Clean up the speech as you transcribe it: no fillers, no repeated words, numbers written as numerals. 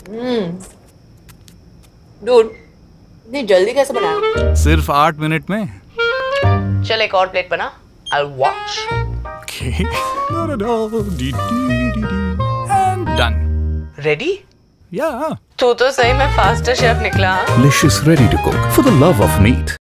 Dude, इतनी जल्दी कैसे बनाया? सिर्फ 8 मिनट में। चल एक और प्लेट बना। I'll watch. Okay. And done. Ready? Yeah. तू तो सही में फास्टर शेफ निकला। Delicious ready to cook for the love of meat.